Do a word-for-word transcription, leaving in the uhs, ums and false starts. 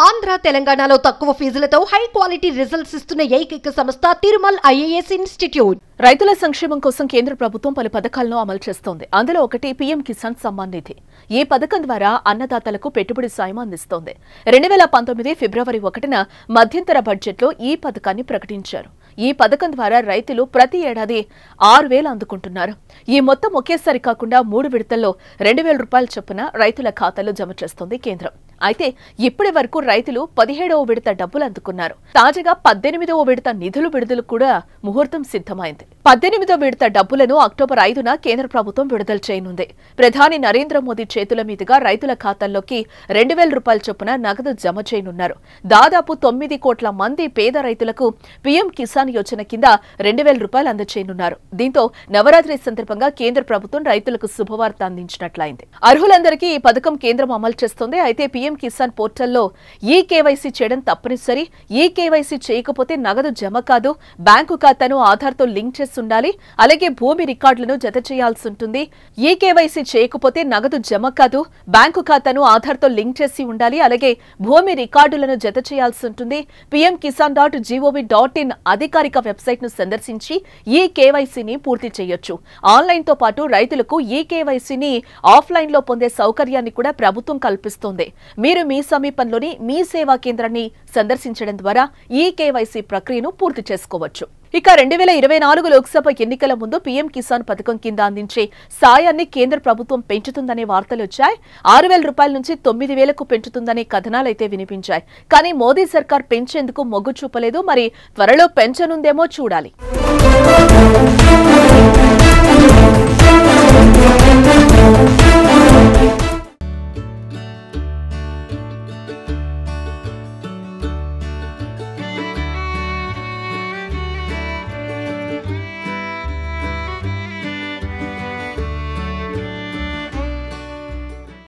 ఆంధ్ర తెలంగాణలో తక్కువ ఫీజులతో high quality results ఇస్తున్న ఏకైక సంస్థ తిరుమల్ ఐఏఎస్ ఇన్స్టిట్యూట్. రైతుల సంక్షేమం కోసం కేంద్ర ప్రభుత్వం పలు పథకాలను అమలు చేస్తోంది. అందులో ఒకటి పీఎం కిసాన్ సమ్మాన్ నిధి. ఈ పథకం ద్వారా అన్నదాతలకు పెట్టుబడి సాయం అందిస్తోంది. రెండు వేల పంతొమ్మిది ఫిబ్రవరి ఒకటిన మధ్యంతర బడ్జెట్లో ఈ పథకాన్ని ప్రకటించారు. ఈ పథకం ద్వారా రైతులు ప్రతి ఏడాది ఆరు వేలు అందుకుంటున్నారు. ఈ మొత్తం ఒకేసారి కాకుండా మూడు విడతల్లో రెండు వేల రూపాయల చొప్పున రైతుల ఖాతాలో జమ చేస్తోంది కేంద్రం. అయితే ఇప్పటి వరకు రైతులు పదిహేడవ విడత డబ్బులు అందుకున్నారు. తాజాగా పద్దెనిమిదవ విడత నిధులు విడుదల కూడా ముహూర్తం సిద్ధమైంది. పద్దెనిమిదవ విడత డబ్బులను అక్టోబర్ ఐదున కేంద్ర ప్రభుత్వం విడుదల చేయనుంది. ప్రధాని నరేంద్ర మోదీ చేతుల మీదుగా రైతుల ఖాతాల్లోకి రెండు వేల రూపాయల చొప్పున నగదు జమ చేయనున్నారు. దాదాపు తొమ్మిది కోట్ల మంది పేద రైతులకు పీఎం కిసాన్ యోజన కింద రెండు వేల రూపాయలు అందజేయనున్నారు. దీంతో నవరాత్రి సందర్భంగా కేంద్ర ప్రభుత్వం రైతులకు శుభవార్త అందించినట్లయింది. అర్హులందరికీ ఈ పథకం కేంద్రం అమలు చేస్తోంది. అయితే పీఎం కిసాన్ పోర్టల్లో ఈ కేవైసీ చేయడం తప్పనిసరి. ఈ కేవైసీ చేయకపోతే నగదు జమ కాదు. బ్యాంకు ఖాతాను ఆధార్తో లింక్ చేసి ఉండాలి. అలాగే భూమి రికార్డులను జత చేయాల్సి ఉంటుంది. ఈ కేవైసీ చేయకపోతే నగదు జమ కాదు. బ్యాంకు ఖాతాను ఆధార్తో లింక్ చేసి ఉండాలి. అలాగే భూమి రికార్డులను జత చేయాల్సి ఉంటుంది. PM Kisan dot G O V dot in అధికారిక వెబ్సైట్ ను సందర్శించి ఈ కేవైసీని పూర్తి చేయొచ్చు. ఆన్లైన్ తో పాటు రైతులకు ఈ కేవైసీని ఆఫ్లైన్ లో పొందే సౌకర్యాన్ని కూడా ప్రభుత్వం కల్పిస్తోంది. మీరు మీ సమీపంలోని మీ సేవా కేంద్రాన్ని సందర్శించడం ద్వారా ఈ కేవైసీ ప్రక్రియను పూర్తి చేసుకోవచ్చు. ఇక రెండు వేల ఇరవై నాలుగు లోక్సభ ఎన్నికల ముందు పీఎం కిసాన్ పథకం కింద అందించే సాయాన్ని కేంద్ర ప్రభుత్వం పెంచుతుందనే వార్తలు వచ్చాయి. ఆరు వేల రూపాయల నుంచి తొమ్మిది వేలకు పెంచుతుందనే కథనాలైతే వినిపించాయి. కానీ మోదీ సర్కార్ పెంచేందుకు మొగ్గు చూపలేదు. మరి త్వరలో పెంచనుందేమో చూడాలి.